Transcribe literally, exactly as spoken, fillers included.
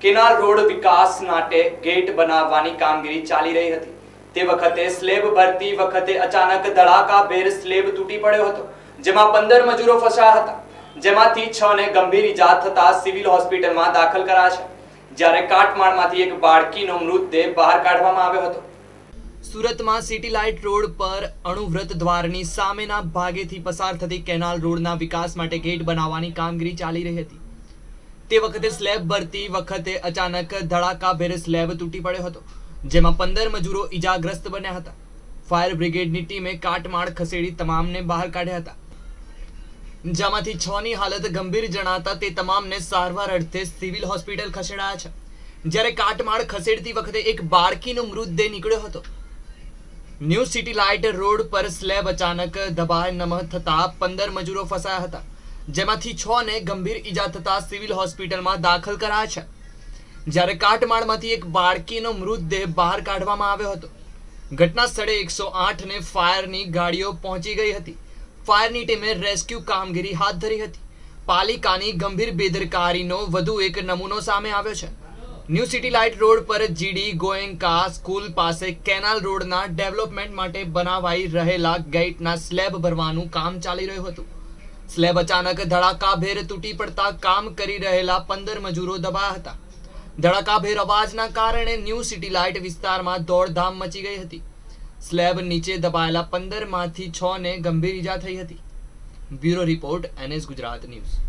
Canal road વિકાસ માટે gate બનાવવાની કામગીરી ચાલી રહી હતી। તે વખતે સ્લેબ ભરતી વખતે અચાનક ધડાકાભેર સ્લેબ તૂટી પડ્યો હતો, જેમાં પંદર મજૂરો ફસાયા હતા, જેમાંથી છ ને ગંભીર ઈજા થતા સિવિલ હોસ્પિટલમાં દાખલ કરાયા છે, જ્યારે કાટમાળમાંથી એક બાળકીનો મૃતદેહ બહાર કાઢવામાં આવ્યો હતો। સુરતમાં સિટી લાઇટ રોડ પર અણુવ્રત દ્વારની સામેના ભાગેથી પસાર થતી કેનાલ રોડના વિકાસ માટે ગેટ બનાવવાની કામગીરી ચાલી રહી હતી। તે વખતે સ્લેબ ભરતી વખતે અચાનક ધડાકાભેર સ્લેબ તૂટી પડ્યો હતો, જેમાં પંદર મજૂરો ઈજાગ્રસ્ત બન્યા હતા। ફાયર બ્રિગેડની ટીમે કાટમાળ ખસેડી તમામને બહાર કાઢ્યા હતા, જેમાંથી છ ની હાલત ગંભીર જણાતા તે તમામને સારવાર અર્થે સિવિલ હોસ્પિટલ ખસેડાયા છે, જ્યારે કાટમાળ ખસેડતી વખતે એક બાળકીનો મૃતદેહ નીકળ્યો હતો। ન્યૂ સિટી લાઇટ રોડ પર સ્લેબ અચાનક દબાય નમ થતા પંદર મજૂરો ફસાયા હતા, જેમાંથી છ ને ગંભીર ઈજા થતા સિવિલ હોસ્પિટલમાં દાખલ કરાયા છે, જ્યારે કાટમાળમાંથી એક બાળકીનો મૃતદેહ બહાર કાઢવામાં આવ્યો હતો। ઘટના સ્થળે એકસો આઠ ને ફાયરની ગાડીઓ પહોંચી ગઈ હતી। ફાયરની ટીમે રેસ્ક્યુ કામગીરી હાથ ધરી હતી। પાલિકાની ગંભીર બેદરકારીનો વધુ એક નમૂનો સામે આવ્યો છે। ન્યૂ સિટી લાઇટ રોડ પર જીડી ગોયંકા સ્કૂલ પાસે કેનાલ રોડના ડેવલપમેન્ટ માટે બનાવાઈ રહેલા ગેટના સ્લેબ ભરવાનું કામ ચાલી રહ્યું હતું। સ્લેબ અચાનક ધડાકાભેર તૂટી પડતા કામ કરી રહેલા પંદર મજૂરો દબાયા હતા। ધડાકાભેર અવાજના કારણે ન્યૂ સિટી લાઇટ વિસ્તારમાં દોડધામ મચી ગઈ હતી। સ્લેબ નીચે દબાયેલા પંદર માંથી છ ને ગંભીર ઈજા થઈ હતી। Bureau report NS Gujarat news.